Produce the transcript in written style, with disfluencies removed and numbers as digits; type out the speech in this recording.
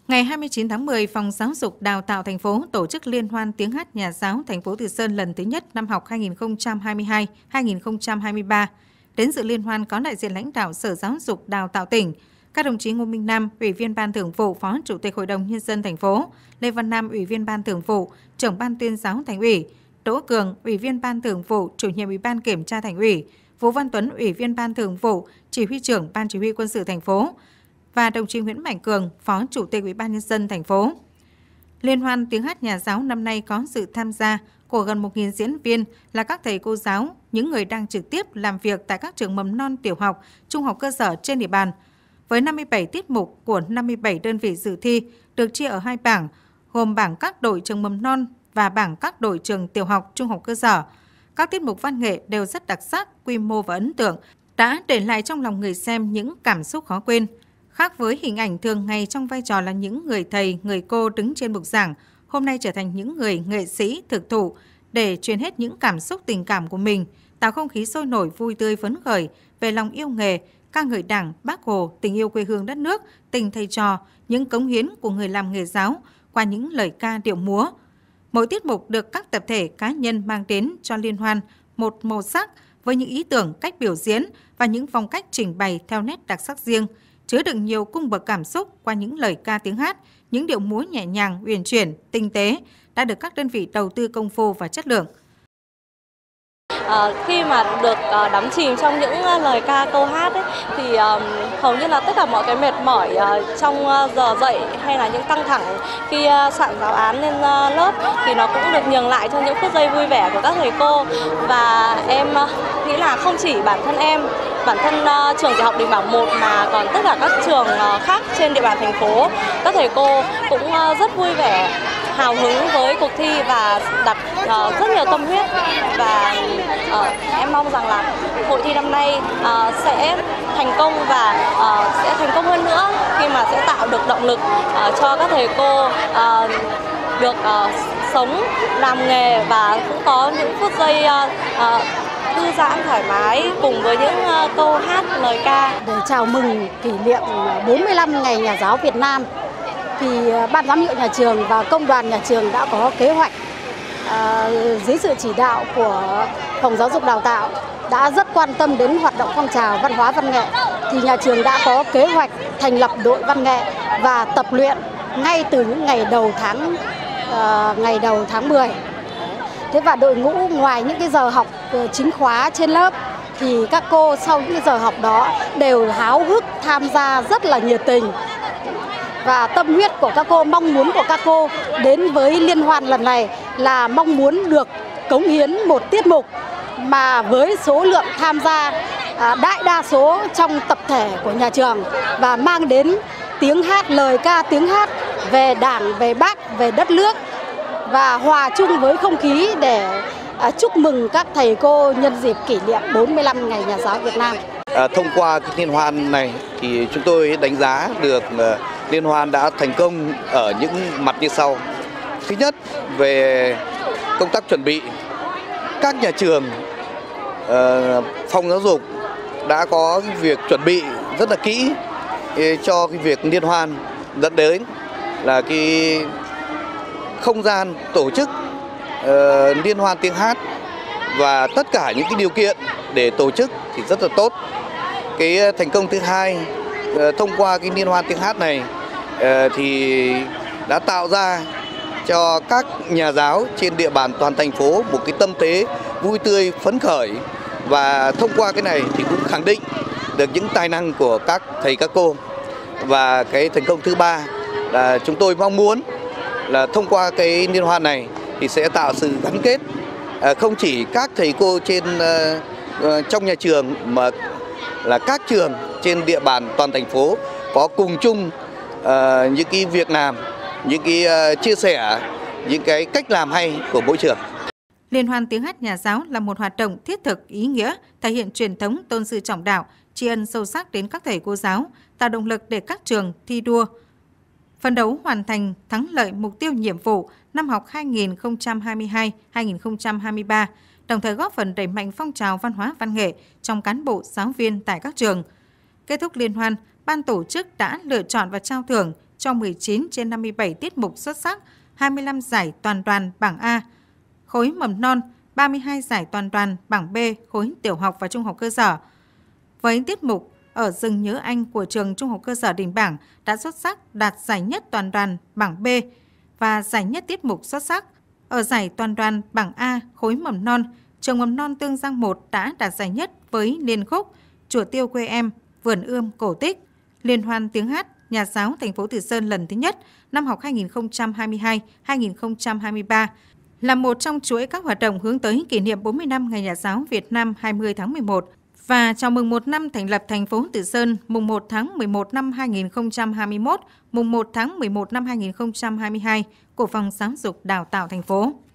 Ngày 29 tháng 10, Phòng Giáo dục Đào tạo thành phố tổ chức Liên hoan tiếng hát nhà giáo thành phố Từ Sơn lần thứ nhất năm học 2022-2023. Đến dự liên hoan có đại diện lãnh đạo Sở Giáo dục Đào tạo tỉnh, các đồng chí Ngô Minh Nam, Ủy viên Ban Thường vụ, Phó Chủ tịch Hội đồng Nhân dân thành phố, Lê Văn Nam, Ủy viên Ban Thường vụ, Trưởng Ban Tuyên giáo Thành ủy, Đỗ Cường, Ủy viên Ban Thường vụ, Chủ nhiệm Ủy ban Kiểm tra Thành ủy, Vũ Văn Tuấn, Ủy viên Ban Thường vụ, Chỉ huy trưởng Ban Chỉ huy Quân sự thành phố và đồng chí Nguyễn Mạnh Cường, Phó Chủ tịch Ủy ban Nhân dân thành phố. Liên hoan tiếng hát nhà giáo năm nay có sự tham gia của gần 1.000 diễn viên là các thầy cô giáo, những người đang trực tiếp làm việc tại các trường mầm non, tiểu học, trung học cơ sở trên địa bàn. Với 57 tiết mục của 57 đơn vị dự thi được chia ở 2 bảng, gồm bảng các đội trường mầm non và bảng các đội trường tiểu học, trung học cơ sở. Các tiết mục văn nghệ đều rất đặc sắc, quy mô và ấn tượng, đã để lại trong lòng người xem những cảm xúc khó quên. Khác với hình ảnh thường ngày trong vai trò là những người thầy, người cô đứng trên bục giảng, hôm nay trở thành những người nghệ sĩ thực thụ để truyền hết những cảm xúc tình cảm của mình, tạo không khí sôi nổi vui tươi phấn khởi về lòng yêu nghề, ca ngợi Đảng, Bác Hồ, tình yêu quê hương đất nước, tình thầy trò, những cống hiến của người làm nghề giáo qua những lời ca điệu múa. Mỗi tiết mục được các tập thể cá nhân mang đến cho liên hoan một màu sắc với những ý tưởng, cách biểu diễn và những phong cách trình bày theo nét đặc sắc riêng, chứa đựng nhiều cung bậc cảm xúc qua những lời ca tiếng hát, những điệu múa nhẹ nhàng, uyển chuyển, tinh tế đã được các đơn vị đầu tư công phu và chất lượng. Khi mà được đắm chìm trong những lời ca câu hát ấy, thì hầu như là tất cả mọi cái mệt mỏi trong giờ dạy hay là những căng thẳng khi soạn giáo án lên lớp thì nó cũng được nhường lại cho những phút giây vui vẻ của các thầy cô. Và em nghĩ là không chỉ bản thân em, bản thân trường tiểu học Đình Bảng 1 mà còn tất cả các trường khác trên địa bàn thành phố, các thầy cô cũng rất vui vẻ, hào hứng với cuộc thi và đặt rất nhiều tâm huyết. Và em mong rằng là hội thi năm nay sẽ thành công và sẽ thành công hơn nữa khi mà sẽ tạo được động lực cho các thầy cô được sống, làm nghề và cũng có những phút giây thư giãn thoải mái cùng với những câu hát lời ca. Để chào mừng kỷ niệm 45 ngày nhà giáo Việt Nam thì ban giám hiệu nhà trường và công đoàn nhà trường đã có kế hoạch dưới sự chỉ đạo của Phòng Giáo dục Đào tạo đã rất quan tâm đến hoạt động phong trào văn hóa văn nghệ, thì nhà trường đã có kế hoạch thành lập đội văn nghệ và tập luyện ngay từ những ngày đầu tháng 10. Thế và đội ngũ ngoài những cái giờ học chính khóa trên lớp thì các cô sau những giờ học đó đều háo hức tham gia rất là nhiệt tình. Và tâm huyết của các cô, mong muốn của các cô đến với liên hoan lần này là mong muốn được cống hiến một tiết mục mà với số lượng tham gia đại đa số trong tập thể của nhà trường và mang đến tiếng hát, lời ca tiếng hát về Đảng, về Bác, về đất nước và hòa chung với không khí để chúc mừng các thầy cô nhân dịp kỷ niệm 45 ngày nhà giáo Việt Nam. Thông qua cái liên hoan này thì chúng tôi đánh giá được liên hoan đã thành công ở những mặt như sau. Thứ nhất, về công tác chuẩn bị, các nhà trường, phòng giáo dục đã có việc chuẩn bị rất là kỹ cho cái việc liên hoan, dẫn đến là cái không gian tổ chức liên hoan tiếng hát và tất cả những cái điều kiện để tổ chức thì rất là tốt. Cái thành công thứ hai, thông qua cái liên hoan tiếng hát này thì đã tạo ra cho các nhà giáo trên địa bàn toàn thành phố một cái tâm thế vui tươi, phấn khởi, và thông qua cái này thì cũng khẳng định được những tài năng của các thầy các cô. Và cái thành công thứ ba là chúng tôi mong muốn là thông qua cái liên hoan này thì sẽ tạo sự gắn kết không chỉ các thầy cô trong nhà trường mà là các trường trên địa bàn toàn thành phố có cùng chung những cái việc làm, những cái chia sẻ, những cái cách làm hay của mỗi trường. Liên hoan tiếng hát nhà giáo là một hoạt động thiết thực, ý nghĩa, thể hiện truyền thống tôn sư trọng đạo, tri ân sâu sắc đến các thầy cô giáo, tạo động lực để các trường thi đua, phấn đấu hoàn thành thắng lợi mục tiêu nhiệm vụ năm học 2022-2023, đồng thời góp phần đẩy mạnh phong trào văn hóa văn nghệ trong cán bộ, giáo viên tại các trường. Kết thúc liên hoan, ban tổ chức đã lựa chọn và trao thưởng cho 19 trên 57 tiết mục xuất sắc, 25 giải toàn đoàn bảng A, khối mầm non, 32 giải toàn đoàn bảng B, khối tiểu học và trung học cơ sở. Với tiết mục Ở rừng nhớ anh của trường Trung học cơ sở Đình Bảng đã xuất sắc đạt giải nhất toàn đoàn bảng B và giải nhất tiết mục xuất sắc. Ở giải toàn đoàn bảng A khối mầm non, trường mầm non Tương Giang 1 đã đạt giải nhất với liên khúc Chùa Tiêu quê em, Vườn ươm cổ tích. Liên hoan tiếng hát Nhà giáo thành phố Từ Sơn lần thứ nhất năm học 2022-2023 là một trong chuỗi các hoạt động hướng tới kỷ niệm 40 năm Ngày Nhà giáo Việt Nam 20 tháng 11 và chào mừng 1 năm thành lập thành phố Từ Sơn, mùng 1 tháng 11 năm 2021, mùng 1 tháng 11 năm 2022 của Phòng Giáo dục Đào tạo thành phố.